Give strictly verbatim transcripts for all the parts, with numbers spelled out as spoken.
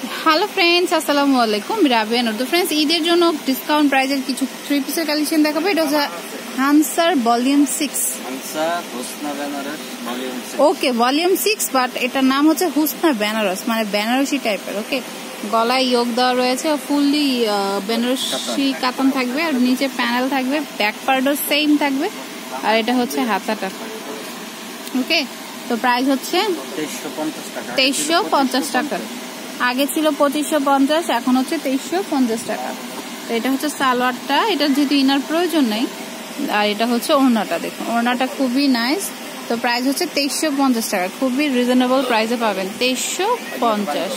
Hello friends, আসসালামু আলাইকুম। রাবিয়া নূর। তো ফ্রেন্ডস, ঈদের জন্য ডিসকাউন্ট প্রাইজের কিছু থ্রি পিসের কালেকশন দেখাবো। এটা হচ্ছে হানসার volume six. Okay, volume six, but এটার নাম হচ্ছে হুসনা বেনারস, মানে বেনারসি টাইপের। ওকে, গলায় ইয়োগ দেওয়া রয়েছে, ফুললি বেনারসি কাতান থাকবে, আর নিচে প্যানেল থাকবে, ব্যাক পার্টও সেম থাকবে, আর এটা হচ্ছে হাতাটা। ওকে, তো প্রাইস হচ্ছে তেইশশো পঞ্চাশ টাকা। আগে ছিল পঁচিশশো পঞ্চাশ, এখন হচ্ছে তেইশশো পঞ্চাশ টাকা। তো এটা হচ্ছে সালোয়ারটা, এটা যেহেতু ইনার প্রয়োজন নেই, আর এটা হচ্ছে ওড়নাটা। দেখুন, ওড়নাটা খুবই নাইস। তো প্রাইস হচ্ছে তেইশশো পঞ্চাশ টাকা, খুবই রিজনেবল প্রাইসে পাবেন, তেইশশো পঞ্চাশ।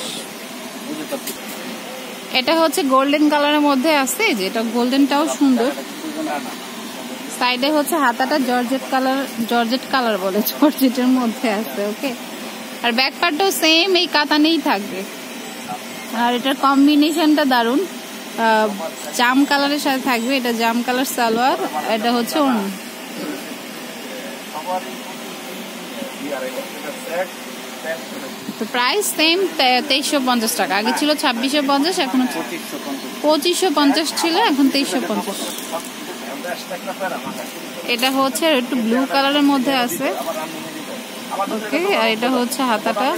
এটা হচ্ছে গোল্ডেন কালারের মধ্যে আছে, যে এটা গোল্ডেনটাও সুন্দর। সাইডে হচ্ছে হাতাটা জর্জেট কালার, জর্জেট কালার বলে, জর্জেটের মধ্যে আছে। ওকে, আর ব্যাক পার্টটাও সেম এই কাতানেই থাকবে। আর এটার কম্বিনেশনটা দারুন, জাম কালারের সাথে থাকবে। এটা জাম কালার সালোয়ার, এটা হচ্ছে ওড়না। তো প্রাইস সেম, তেইশশো পঞ্চাশ টাকা। আগে ছিল ছাব্বিশশো পঞ্চাশ, এখন পঁচিশশো পঞ্চাশ ছিল, এখন তেইশশো পঞ্চাশ। এটা হচ্ছে একটু ব্লু কালারের মধ্যে আছে। ওকে, আর এটা হচ্ছে হাতাটা।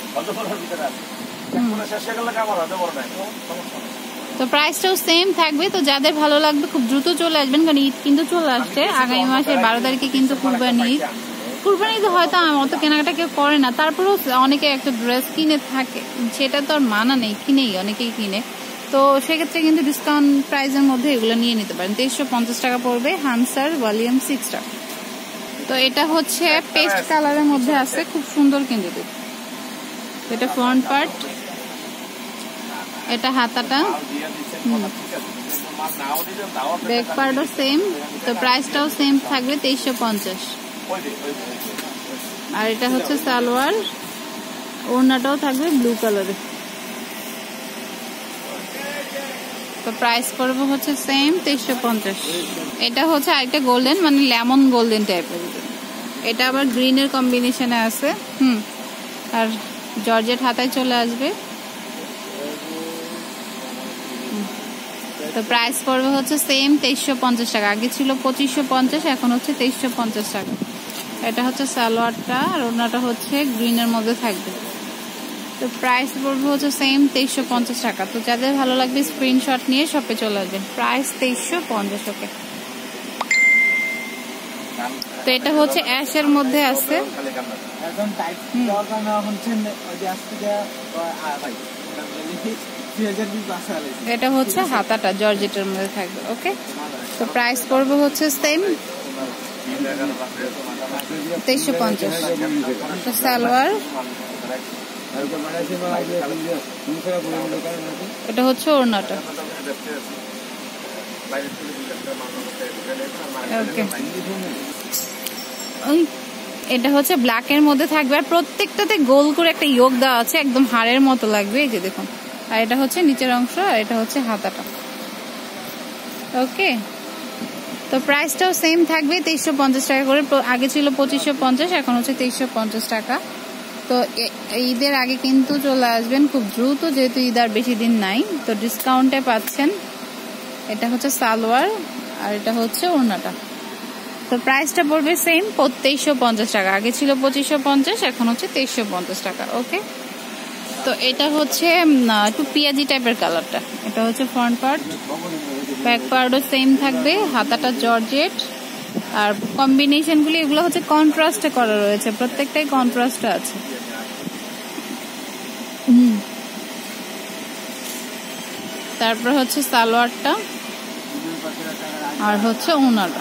তো প্রাইসটাও সেম থাকবে। তো যাদের ভালো লাগবে খুব দ্রুত চলে আসবেন, কারণ ঈদ কিন্তু চলে আসছে। আগামী মাসের বারো তারিখে কিন্তু কুরবানি ঈদ। কুরবানি ঈদ হয়তো অত কেনাকাটা কেউ করে না, তারপরেও অনেকে একটা ড্রেস কিনে থাকে, সেটা তো আর মানা নেই, কিনেই অনেকেই কিনে। তো সেক্ষেত্রে কিন্তু ডিসকাউন্ট প্রাইসের মধ্যে এগুলো নিয়ে নিতে পারেন। তেইশশো পঞ্চাশ টাকা পড়বে হানসার ভলিউম সিক্সটা। তো এটা হচ্ছে পেস্ট কালারের মধ্যে আছে, খুব সুন্দর কিন্তু। এটা ফ্রন্ট পার্ট, এটা হাতাটা, ব্যাক পার্টও সেম। তো প্রাইসটাও সেম থাকবে, তেইশশো পঞ্চাশ। আর এটা হচ্ছে সালোয়ার, ওড়নাটাও থাকবে ব্লু কালারের। তো প্রাইস পড়বে হচ্ছে সেম, তেইশশো পঞ্চাশ। এটা হচ্ছে আরেকটা গোল্ডেন, মানে লেমন গোল্ডেন টাইপের। এটা আবার গ্রিনের কম্বিনেশনে আছে। হুম, আর জর্জেট হাতায় চলে আসবে। তো প্রাইস পড়বে হচ্ছে সেম, তেইশশো পঞ্চাশ টাকা। আগে ছিল পঁচিশশো পঞ্চাশ, এখন হচ্ছে তেইশশো পঞ্চাশ টাকা। এটা হচ্ছে সালোয়ারটা, আর ওড়নাটা হচ্ছে গ্রিনের মধ্যে থাকবে। তো প্রাইস পড়বে হচ্ছে সেম, তেইশশো পঞ্চাশ টাকা। তো যাদের ভালো লাগবে স্ক্রিনশট নিয়ে শপে চলে আসবেন। প্রাইস তেইশশো পঞ্চাশ। ওকে, তো এটা হচ্ছে অ্যাশের মধ্যে আছে। এটা হচ্ছে হাতাটা জর্জেটের মধ্যে থাকবে। ওকে, তো প্রাইস পড়বে হচ্ছে সেম, তেইশশো পঞ্চাশ। তো সালোয়ার, এটা হচ্ছে ওড়নাটা। ওকে, এটা হচ্ছে ব্ল্যাক এর মধ্যে থাকবে, আর প্রত্যেকটাতে গোল করে একটা ইয়োগ দেওয়া আছে, একদম হাড়ের মতো লাগবে। এই যে দেখুন, আর এটা হচ্ছে নিচের অংশ, আর এটা হচ্ছে হাতাটা। ওকে, তো প্রাইসটাও সেম থাকবে, তেইশশো পঞ্চাশ টাকা করে। আগে ছিল পঁচিশশো পঞ্চাশ, এখন হচ্ছে তেইশশো পঞ্চাশ টাকা। তো ঈদের আগে কিন্তু চলে আসবেন খুব দ্রুত, যেহেতু ঈদ আর বেশি দিন নাই। তো ডিসকাউন্টে পাচ্ছেন। এটা হচ্ছে সালোয়ার, আর এটা হচ্ছে ওড়নাটা। তো প্রাইসটা পড়বে সেম, তেইশশো পঞ্চাশ টাকা। আগে ছিল পঁচিশশো পঞ্চাশ, এখন হচ্ছে তেইশশো পঞ্চাশ টাকা। ওকে, তো এটা হচ্ছে একটু পিয়াজি টাইপের কালারটা। এটা হচ্ছে ফ্রন্ট পার্ট, ব্যাক পার্টও সেম থাকবে, হাতাটা জর্জেট। আর কম্বিনেশনগুলি এগুলো হচ্ছে কন্ট্রাস্টে করা রয়েছে, প্রত্যেকটাই কন্ট্রাস্টে আছে। হুম, তারপর হচ্ছে সালোয়ারটা, আর হচ্ছে ওড়নাটা।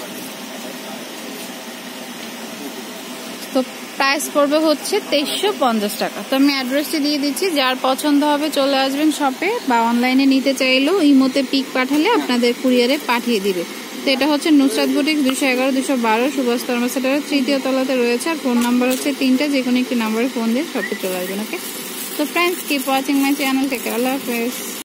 তো প্রাইস পড়বে হচ্ছে তেইশশো পঞ্চাশ টাকা। তো আমি অ্যাড্রেসটি দিয়ে দিচ্ছি, যার পছন্দ হবে চলে আসবেন শপে, বা অনলাইনে নিতে চাইলেও ইমোতে পিক পাঠালে আপনাদের কুরিয়ারে পাঠিয়ে দিবে। তো এটা হচ্ছে নুসরাত বুটিক, দুশো এগারো দুশো বারো সুভাষ ফার্মাসিটার তৃতীয় তলাতে রয়েছে। আর ফোন নাম্বার হচ্ছে তিনটা, যে কোনো একটি নাম্বারে ফোন দিয়ে শপে চলে আসবেন। ওকে, তো friends, keep watching my channel. Take care, আল্লাহ হাফেজ।